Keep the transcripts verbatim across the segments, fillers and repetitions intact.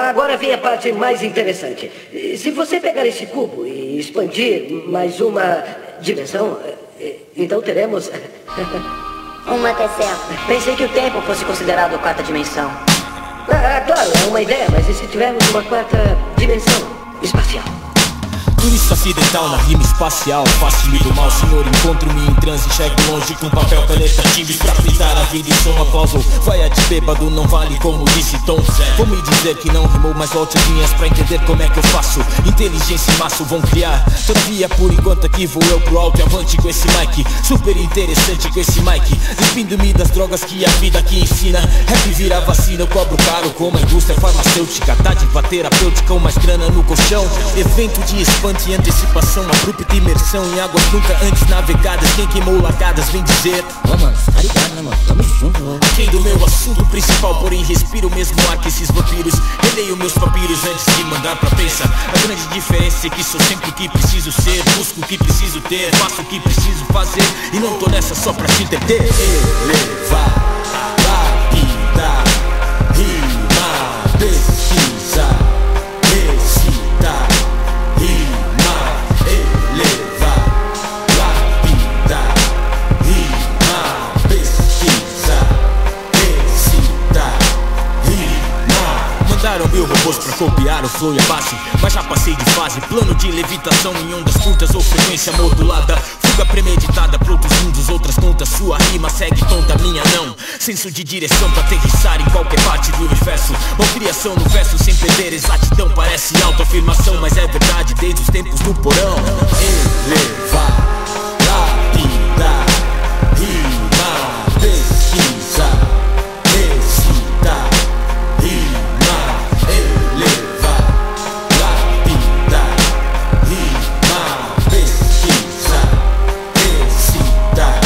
agora vem a parte mais interessante. Se você pegar esse cubo e expandir mais uma dimensão, então teremos... Uma terceira. Pensei que o tempo fosse considerado quarta dimensão. Ah, claro, é uma ideia, mas e se tivermos uma quarta dimensão espacial? Turista acidental na rima espacial, fácil do mal, senhor, encontro-me em transe, enxergo longe com papel, caneta, timbres pra fritar a vida e som, aplauso. Vai a de bêbado, não vale como disse Tom. Vou me dizer que não rimou, mas volte as linhas pra entender como é que eu faço. Inteligência e maço vão criar, todavia por enquanto aqui vou eu pro alto e avante com esse mic. Super interessante com esse mic, despindo-me das drogas que a vida aqui ensina. Rap vira vacina, eu cobro caro como a indústria farmacêutica. Dádiva terapêutica, mais grana no colchão. Evento de espanto e antecipação, abrupta imersão em águas nunca antes navegadas. Quem queimou lagadas vem dizer: Ô, mano, tá ligado, né, mano? Tamo junto, mano. Quem do meu assunto principal, porém respiro o mesmo ar que esses vampiros. Releio meus papiros antes de mandar pra prensa. A grande diferença é que sou sempre o que preciso ser, busco o que preciso ter, faço o que preciso fazer e não tô nessa só pra te entender. Elevar a vida, rima, pesquisa, recitar, rima, elevar, lapidar, rima, pesquisa, recitar, rima. Mandaram mil robôs pra copiar o flow e a base, mas já passei de fase. Plano de levitação em ondas curtas ou frequência modulada. Fuga premeditada pra outros mundos, outras contas. Sua rima segue tonta, minha não. Senso de direção pra aterrissar em qualquer parte do universo. Malcriação no verso sem perder exatidão. Parece autoafirmação, mas é verdade desde os tempos do porão. Elevar, lapidar, rima, pesquisa, recitar, rima, elevar, lapidar, rima, pesquisa, recitar,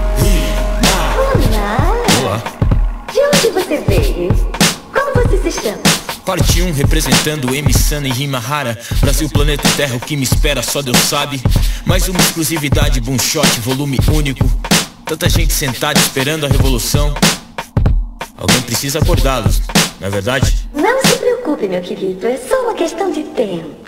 rima. Olá. De onde você veio? Como você se chama? Parte um representando M-Sana e rima rara. Brasil, planeta Terra, o que me espera só Deus sabe. Mais uma exclusividade, boom shot, volume único. Tanta gente sentada esperando a revolução. Alguém precisa acordá-los, não é verdade? Não se preocupe, meu querido, é só uma questão de tempo.